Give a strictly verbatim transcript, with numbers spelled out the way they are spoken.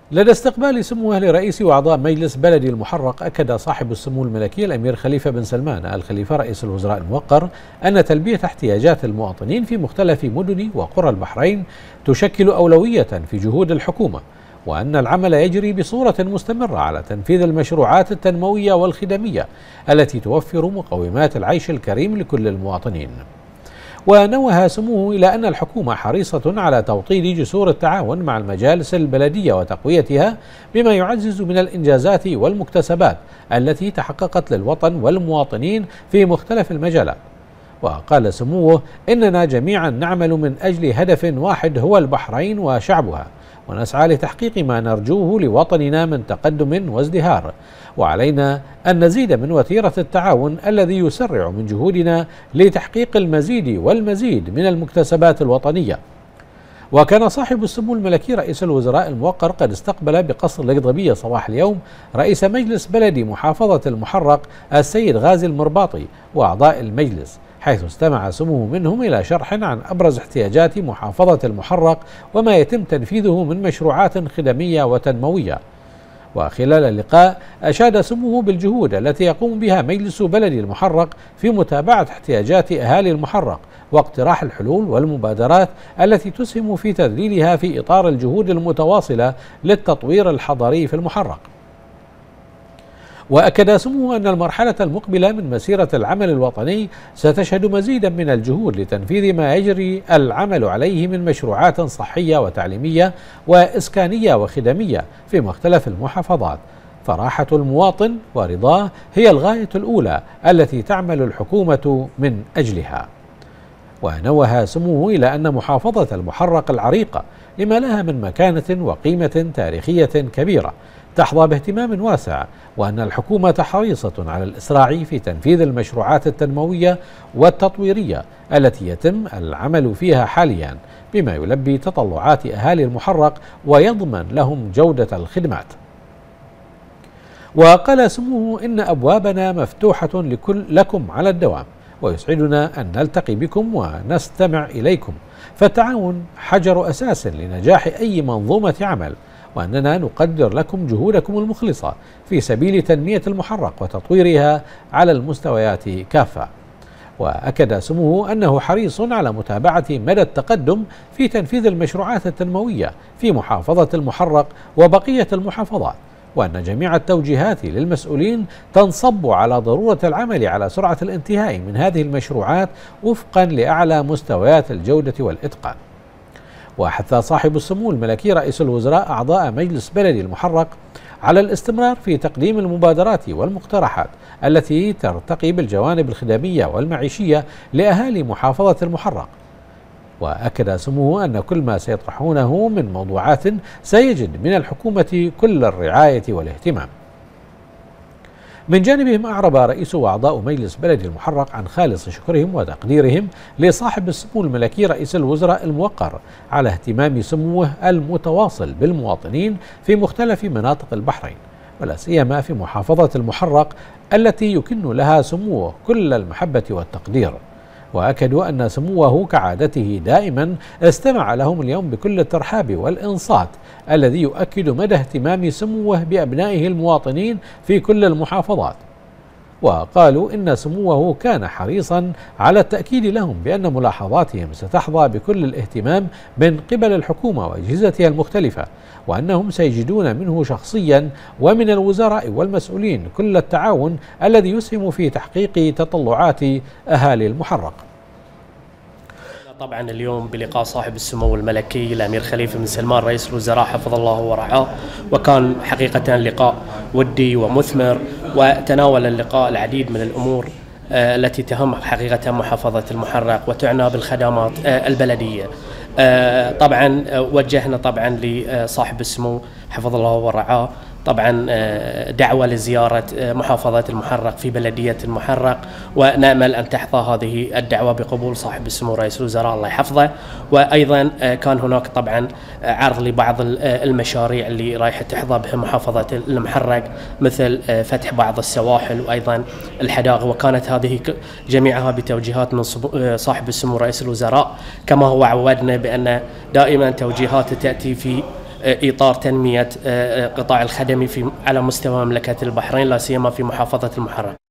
لدى استقبال سموه لرئيس وأعضاء مجلس بلدي المحرق، أكد صاحب السمو الملكي الأمير خليفة بن سلمان آل خليفة رئيس الوزراء الموقر أن تلبية احتياجات المواطنين في مختلف مدن وقرى البحرين تشكل أولوية في جهود الحكومة، وأن العمل يجري بصورة مستمرة على تنفيذ المشروعات التنموية والخدمية التي توفر مقومات العيش الكريم لكل المواطنين. ونوه سموه إلى أن الحكومة حريصة على توطيد جسور التعاون مع المجالس البلدية وتقويتها بما يعزز من الإنجازات والمكتسبات التي تحققت للوطن والمواطنين في مختلف المجالات. وقال سموه: إننا جميعا نعمل من أجل هدف واحد هو البحرين وشعبها، ونسعى لتحقيق ما نرجوه لوطننا من تقدم وازدهار، وعلينا أن نزيد من وتيرة التعاون الذي يسرع من جهودنا لتحقيق المزيد والمزيد من المكتسبات الوطنية. وكان صاحب السمو الملكي رئيس الوزراء الموقر قد استقبل بقصر القضبية صباح اليوم رئيس مجلس بلدي محافظة المحرق السيد غازي المرباطي وأعضاء المجلس، حيث استمع سموه منهم إلى شرح عن أبرز احتياجات محافظة المحرق وما يتم تنفيذه من مشروعات خدمية وتنموية. وخلال اللقاء أشاد سموه بالجهود التي يقوم بها مجلس بلدي المحرق في متابعة احتياجات أهالي المحرق واقتراح الحلول والمبادرات التي تسهم في تذليلها في إطار الجهود المتواصلة للتطوير الحضري في المحرق. وأكد سموه أن المرحلة المقبلة من مسيرة العمل الوطني ستشهد مزيدا من الجهود لتنفيذ ما يجري العمل عليه من مشروعات صحية وتعليمية وإسكانية وخدمية في مختلف المحافظات، فراحة المواطن ورضاه هي الغاية الأولى التي تعمل الحكومة من أجلها. ونوه سموه إلى أن محافظة المحرق العريقة لما لها من مكانة وقيمة تاريخية كبيرة تحظى باهتمام واسع، وأن الحكومة حريصة على الإسراع في تنفيذ المشروعات التنموية والتطويرية التي يتم العمل فيها حاليا بما يلبي تطلعات أهالي المحرق ويضمن لهم جودة الخدمات. وقال سموه: إن أبوابنا مفتوحة لكل لكم على الدوام، ويسعدنا أن نلتقي بكم ونستمع إليكم، فالتعاون حجر أساس لنجاح أي منظومة عمل، وأننا نقدر لكم جهودكم المخلصة في سبيل تنمية المحرق وتطويرها على المستويات كافة. وأكد سموه أنه حريص على متابعة مدى التقدم في تنفيذ المشروعات التنموية في محافظة المحرق وبقية المحافظات، وأن جميع التوجيهات للمسؤولين تنصب على ضرورة العمل على سرعة الانتهاء من هذه المشروعات وفقا لأعلى مستويات الجودة والإتقان. وحث صاحب السمو الملكي رئيس الوزراء أعضاء مجلس بلدي المحرق على الاستمرار في تقديم المبادرات والمقترحات التي ترتقي بالجوانب الخدمية والمعيشية لأهالي محافظة المحرق. وأكد سموه أن كل ما سيطرحونه من موضوعات سيجد من الحكومة كل الرعاية والاهتمام. من جانبهم أعرب رئيس وأعضاء مجلس بلدي المحرق عن خالص شكرهم وتقديرهم لصاحب السمو الملكي رئيس الوزراء الموقر على اهتمام سموه المتواصل بالمواطنين في مختلف مناطق البحرين، ولا سيما في محافظة المحرق التي يكن لها سموه كل المحبة والتقدير. وأكدوا أن سموه كعادته دائما استمع لهم اليوم بكل الترحاب والإنصات الذي يؤكد مدى اهتمام سموه بأبنائه المواطنين في كل المحافظات. وقالوا إن سموه كان حريصا على التأكيد لهم بأن ملاحظاتهم ستحظى بكل الاهتمام من قبل الحكومة وأجهزتها المختلفة، وأنهم سيجدون منه شخصيا ومن الوزراء والمسؤولين كل التعاون الذي يسهم في تحقيق تطلعات أهالي المحرق. طبعا اليوم بلقاء صاحب السمو الملكي الأمير خليفة بن سلمان رئيس الوزراء حفظ الله ورعاه، وكان حقيقة لقاء ودي ومثمر، وتناول اللقاء العديد من الأمور التي تهم حقيقة محافظة المحرق وتعنى بالخدمات البلدية. طبعا وجهنا طبعا لصاحب السمو حفظ الله ورعاه طبعا دعوة لزيارة محافظة المحرق في بلدية المحرق، ونأمل أن تحظى هذه الدعوة بقبول صاحب السمو رئيس الوزراء الله يحفظه. وأيضا كان هناك طبعا عرض لبعض المشاريع اللي رايحة تحظى بها محافظة المحرق، مثل فتح بعض السواحل وأيضا الحدائق، وكانت هذه جميعها بتوجيهات من صاحب السمو رئيس الوزراء، كما هو عودنا بأن دائما توجيهاته تأتي في إطار تنمية قطاع الخدمي في على مستوى مملكة البحرين لا سيما في محافظة المحرم.